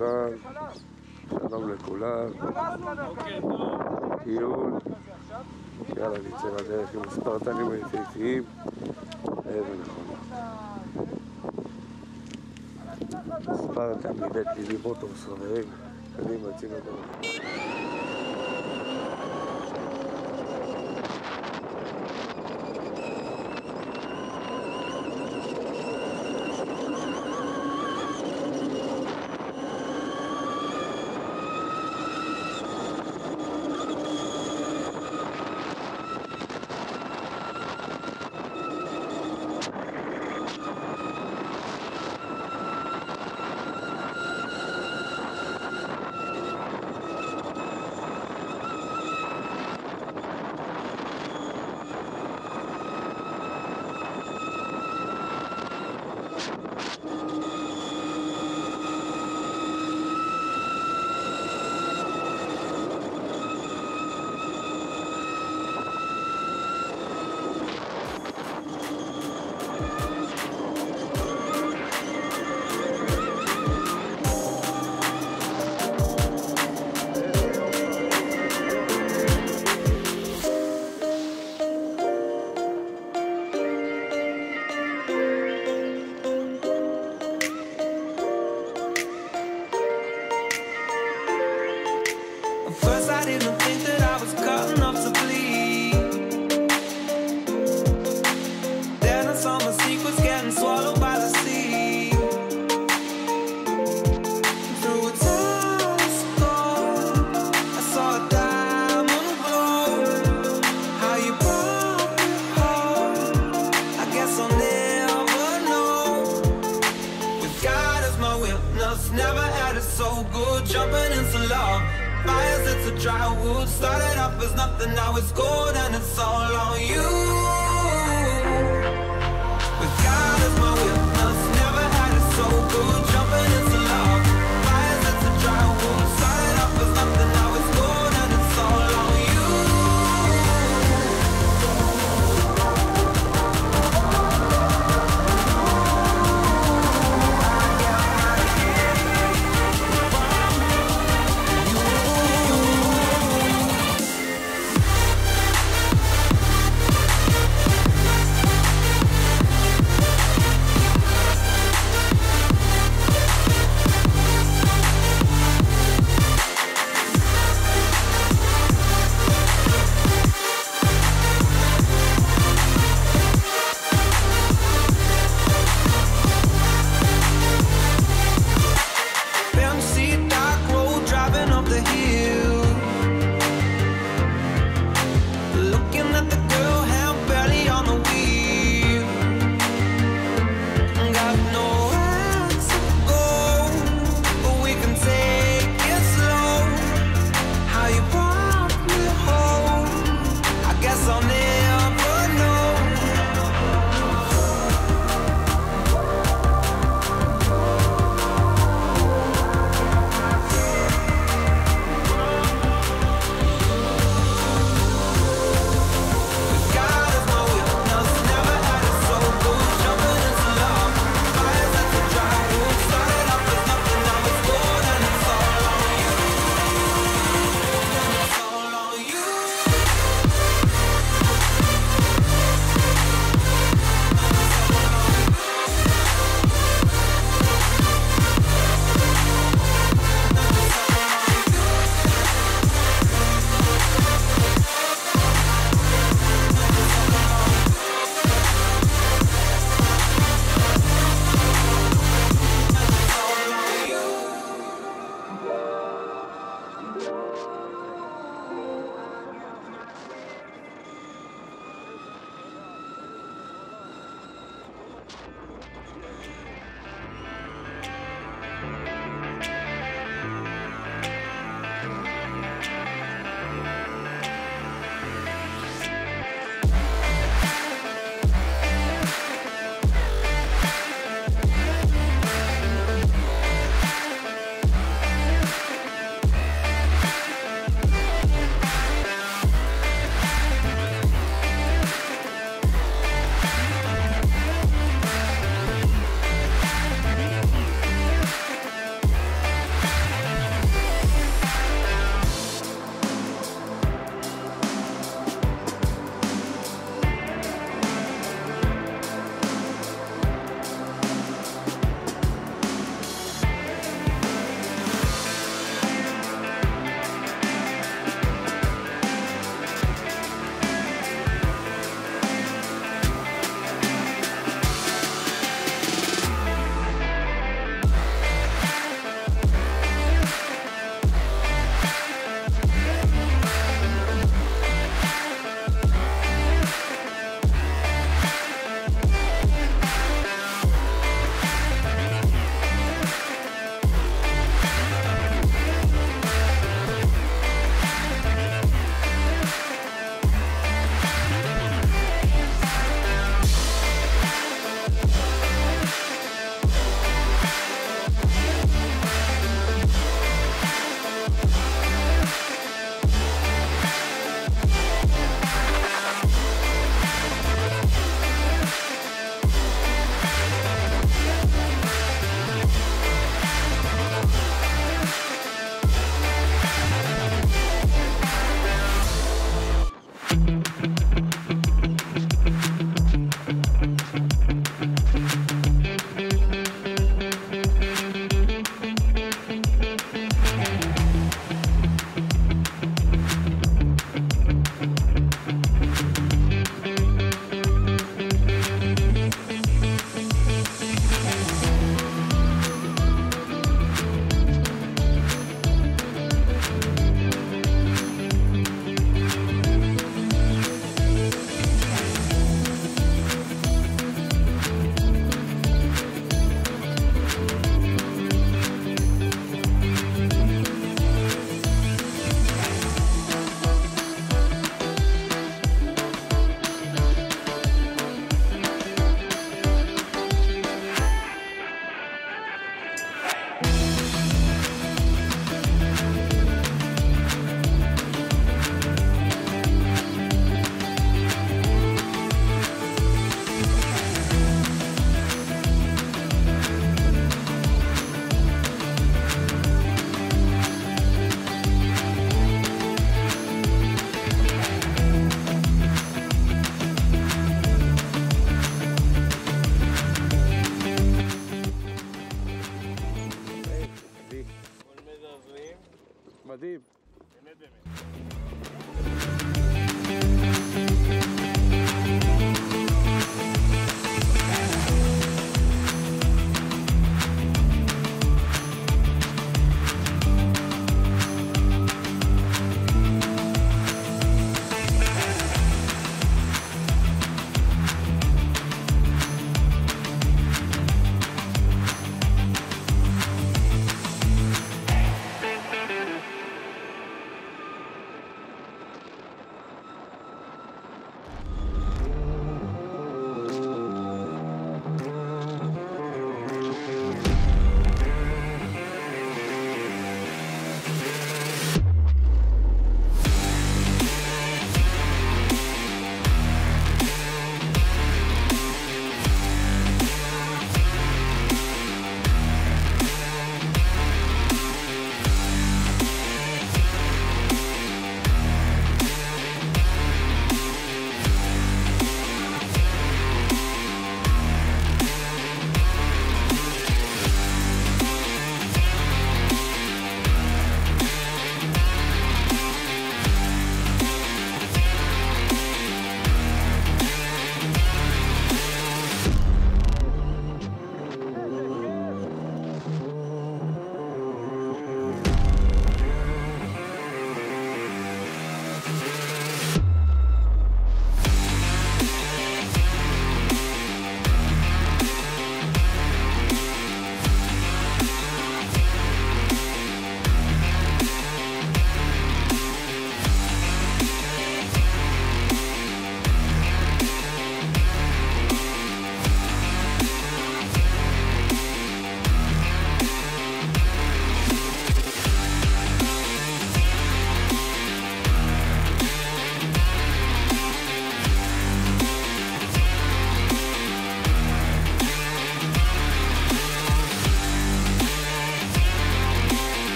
לכולם, שלום לכולם, טיול, יאללה נצא לדרך עם הספרטנים היפהפיים, ונכונה. ספרטן מבית ליבי מוטורס חברים, קדימה יוצאים לדרך. First I didn't think that I was cutting off to bleed. Then I saw my secrets getting swallowed by the sea. Through a telescope I saw a diamond glow. How you broke your heart, I guess I'll never know. With God as my witness, never had it so good. Jumping into love, fires, it's a dry wood. Started off as nothing, now it's gold, and it's all on you. With God as my witness, never had it so good. Jumping into love, fires, it's a dry wood. Started off as nothing, now it's gold, and it's all on you.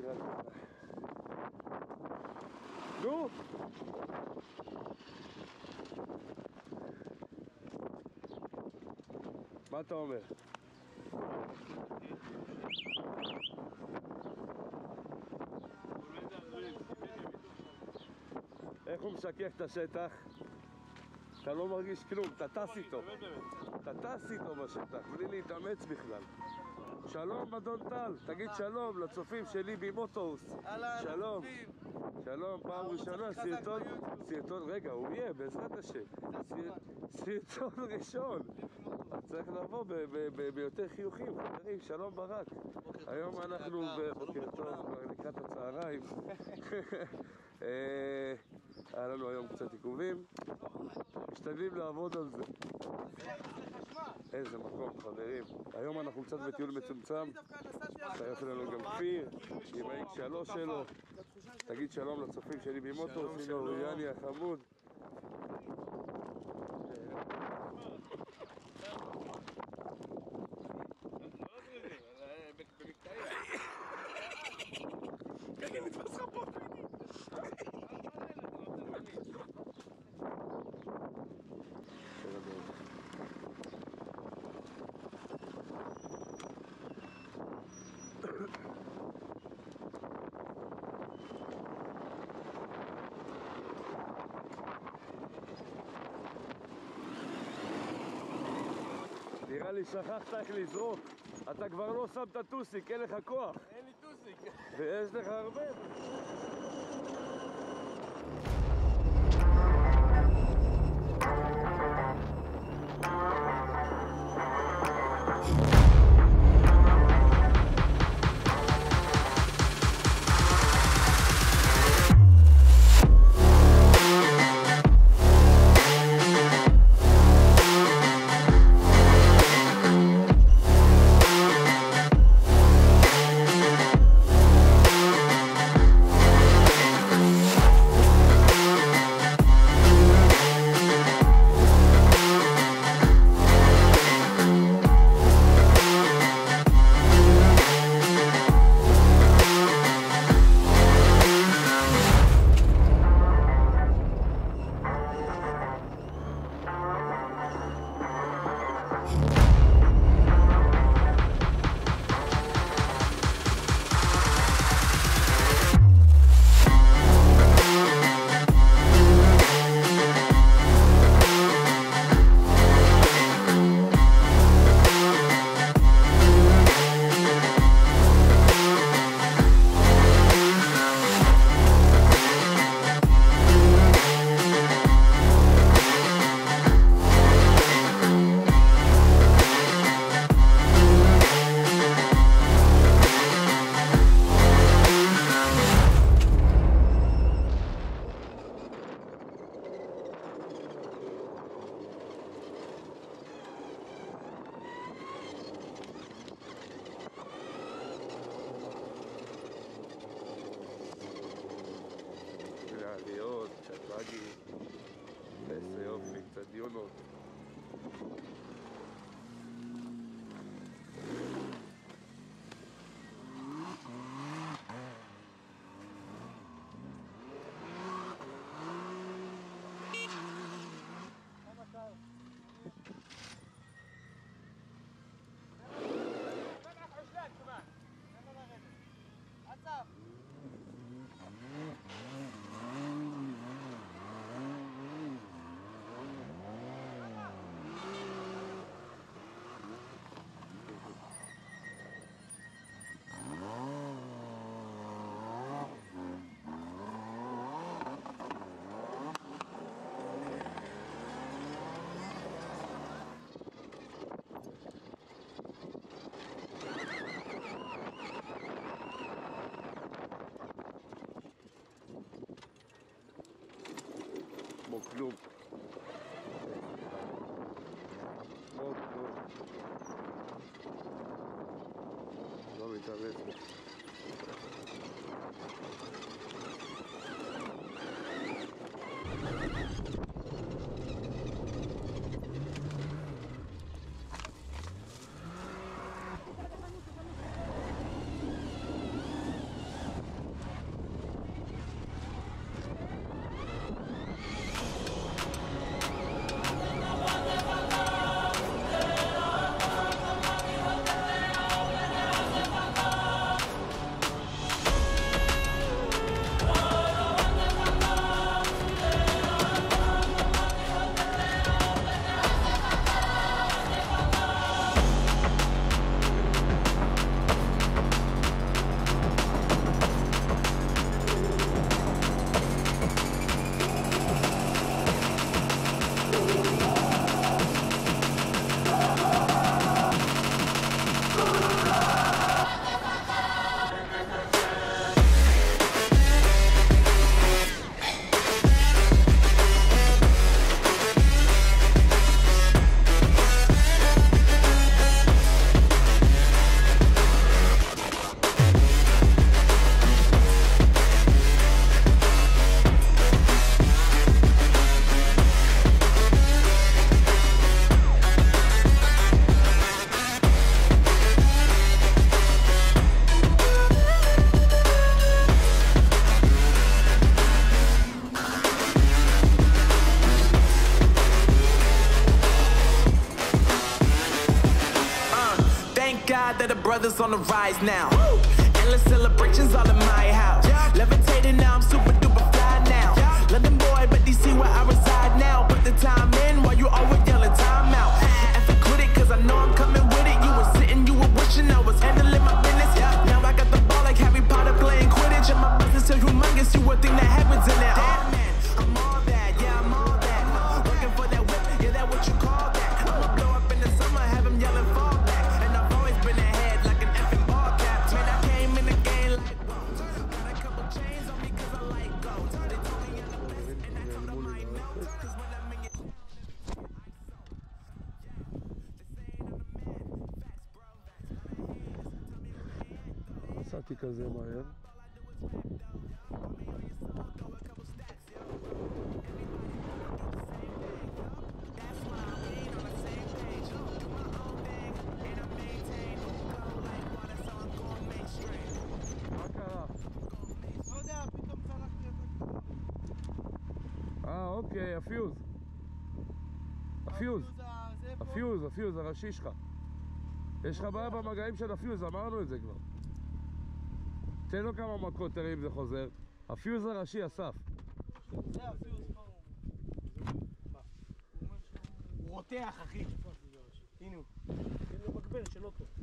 קריית שמונה. נו! מה אתה אומר? איך הוא משכך את השטח? אתה לא מרגיש כלום, אתה טס איתו. אתה טס איתו בשטח, בלי להתאמץ בכלל. שלום אדון טל, תגיד שלום לצופים שלי במוטורס. שלום. שלום, פעם ראשונה, סרטון, רגע, הוא יהיה, בעזרת השם. סרטון ראשון. אז צריך לבוא ביותר חיוכים, חברים, שלום ברק. היום אנחנו בוקר טוב, לקראת הצהריים. היה לנו היום קצת עיכובים. משתדלים לעבוד על זה. איזה מקום, חברים. היום אנחנו קצת בטיול מצומצם. הצטרף אלינו גם כפיר, עם ה-X3 שלו. תגיד שלום לצופים שלי במוטורס, הנה אוריאני החמוד. כן, נתפס לך פה. נראה לי שכחת איך לזרוק. אתה כבר לא שם את הטוסיק, אין לך כוח. אין לי טוסיק. ויש לך הרבה. עליות, צ'טבגי, איזה יופי, קצת דיונות. כמו כלום. כמו כלום. לא מתערב בו. proud that the brothers on the rise now. Endless celebrations all in my house. Levitating now, I'm super duper fly now. London boy, but DC where I reside now. Put the time in while you always yelling time out. And for quit it, cause I know I'm coming with it. You were sitting, you were wishing I was handling my business. Now I got the ball like Harry Potter playing Quidditch. And my business so humongous, you would think that happens in there. Damn man, I'm all that, yeah, I'm all that. Working for that whip, yeah, that what you call that. I'ma blow up in the summer, have him yelling fall back. And I've always been ahead like an effing ball cap. Man, I came in the game like, whoa. Got a couple chains on me cause I like gold. They told me I'm the best, and I told them I ain't know. Cause when I'm in your... נסעתי כזה מהר. מה קרה? לא יודע, פתאום צלחתי את אוקיי, הפיוז. הפיוז, הראשי שלך. יש לך בעיה במגעים של הפיוז, אמרנו את זה כבר. תן לו כמה מכות, תראה אם זה חוזר. הפיוז הראשי, אסף. זה הפיוז פה. הוא רותח, אחי. הנה הוא. תן לו מגבר שלא פה.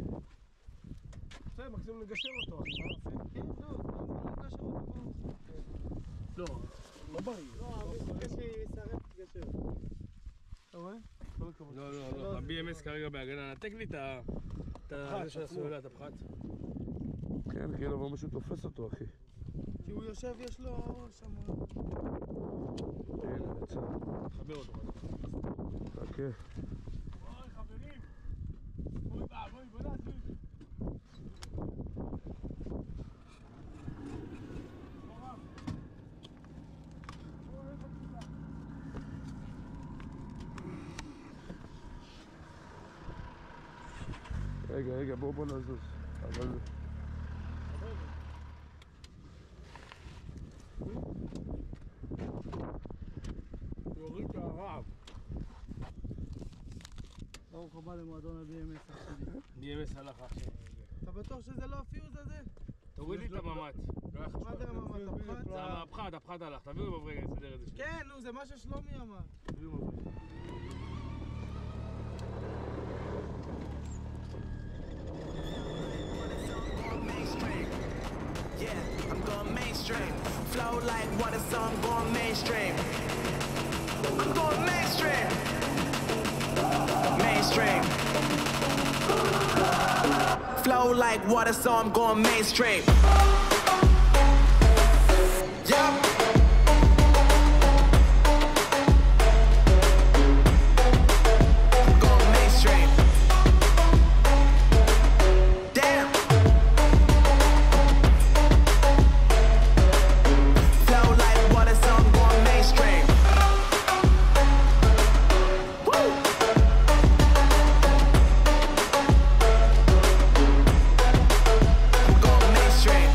בסדר, מקסימום נגשר אותו. כן, לא, נגשר אותו. לא, לא בריא. לא, יש לי שרף תגשר. אתה רואה? לא, ה-BMS כרגע בהגנה. נתק לי את זה של הסוללה, את הפחת. כן, כאילו אבל משהו תופס אותו, אחי. כי הוא יושב, יש לו שם... הנה, יצא. תחבר אותו. חכה. אוי, חברים! בואי נעזיר. רגע, בוא נזוז. אבל... הוא הוריד את הרעב. ברוך הבא למועדון ה-BMS. BMS הלך עכשיו. אתה בטוח שזה לא הפיוז הזה? תוריד לי את הממ"ט. מה זה הממ"ט? הפחת? זה הפחת הלך. תביאו מברגע, נסדר את זה. כן, נו, זה מה ששלומי אמר. תביאו מברגע. Yeah, I'm going mainstream. Flow like water, so I'm going mainstream. I'm going mainstream. Mainstream. Flow like water, so I'm going mainstream. Yeah. I'm going mainstream. Damn. Flow like water, so I'm going mainstream. Woo! I'm going mainstream.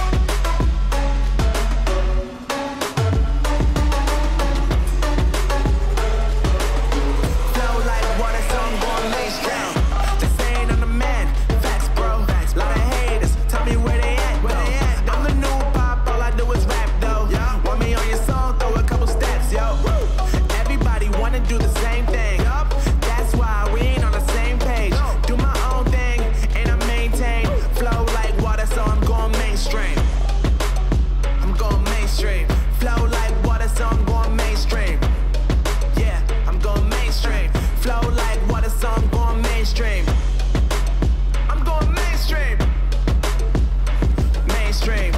Flow like water, so I'm going mainstream. This ain't on the man, facts, bro. Lot of haters, tell me where they at, though. I'm the new pop, all I do is rap, though. Want me on your song, throw a couple steps, yo. Everybody wanna do the same thing. That's why we ain't on the same page. Do my own thing, and I maintain. Flow like water, so I'm going mainstream. I'm going mainstream. Flow like water, so I'm going mainstream. Yeah, I'm going mainstream. Flow like water, so I'm going mainstream. I'm going mainstream. Mainstream.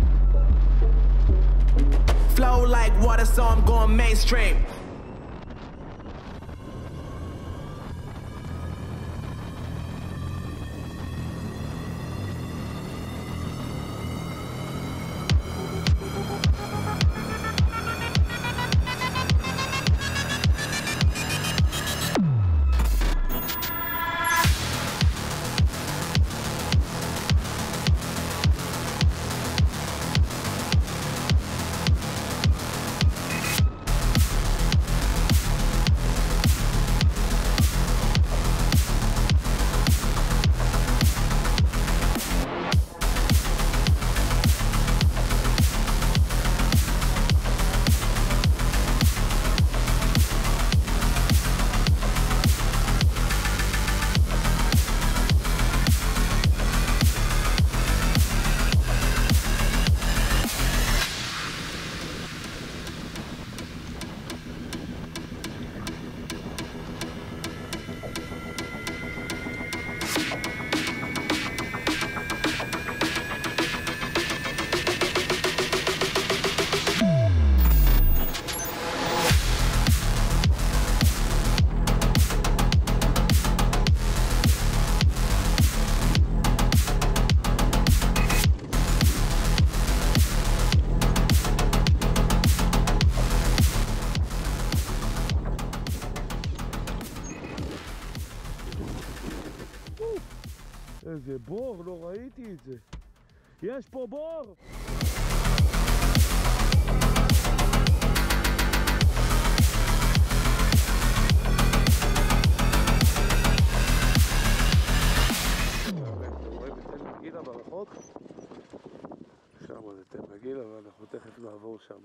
Flow like water, so I'm going mainstream. איזה בור, לא ראיתי את זה. יש פה בור! רואים את תל מגילה ברחוק? שם זה תל מגילה ואנחנו תכף נעבור שם.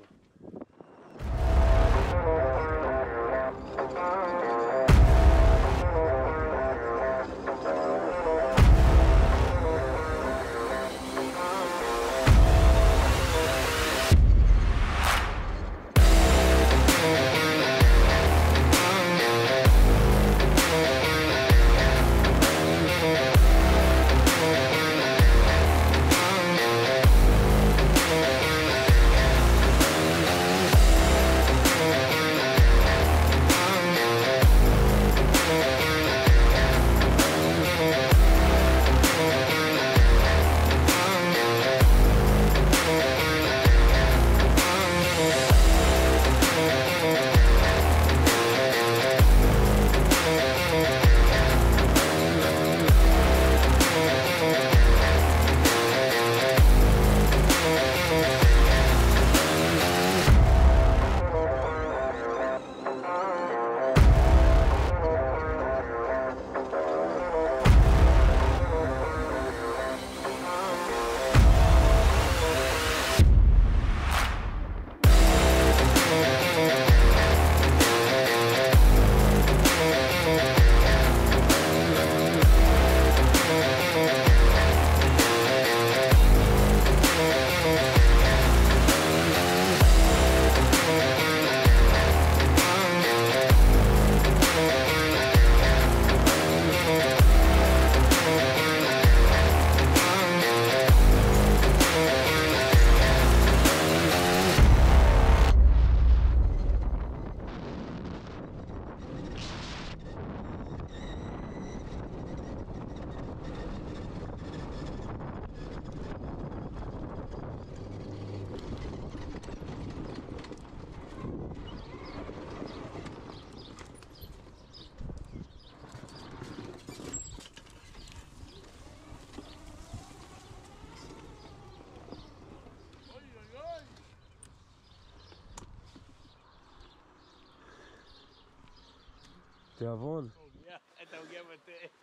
תיאבון. אתה הוגע בתה.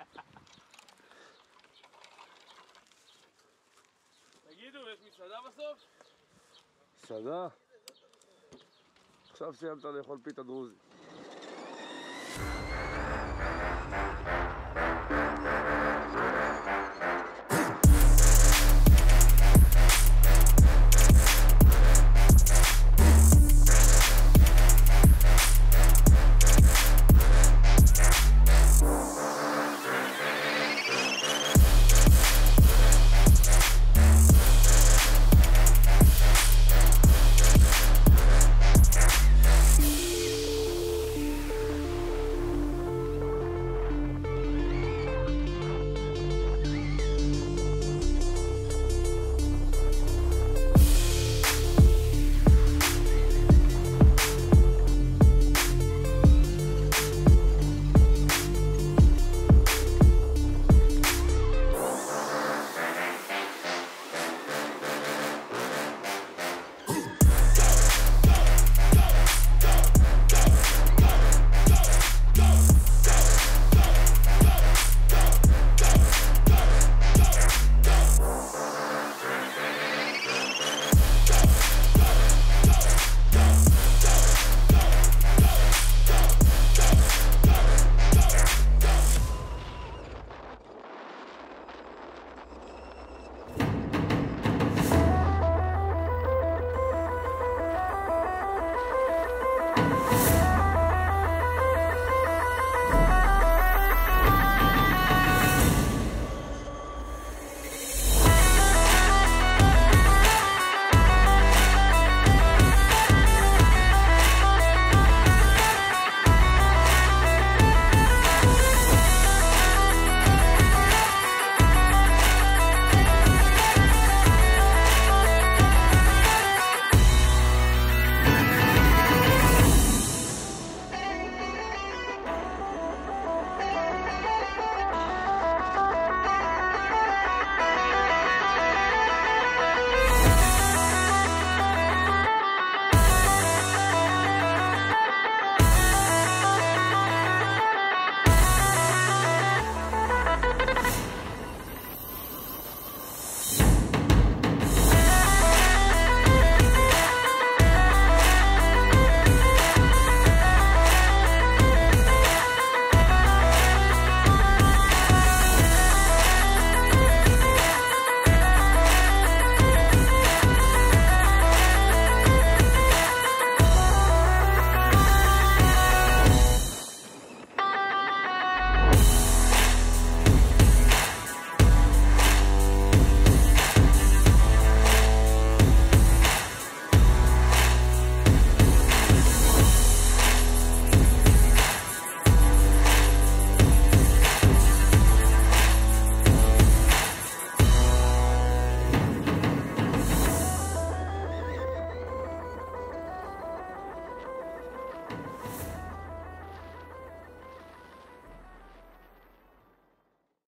תגידו, יש מסעדה בסוף? מסעדה? עכשיו סיימת לאכול פיתה דרוזי.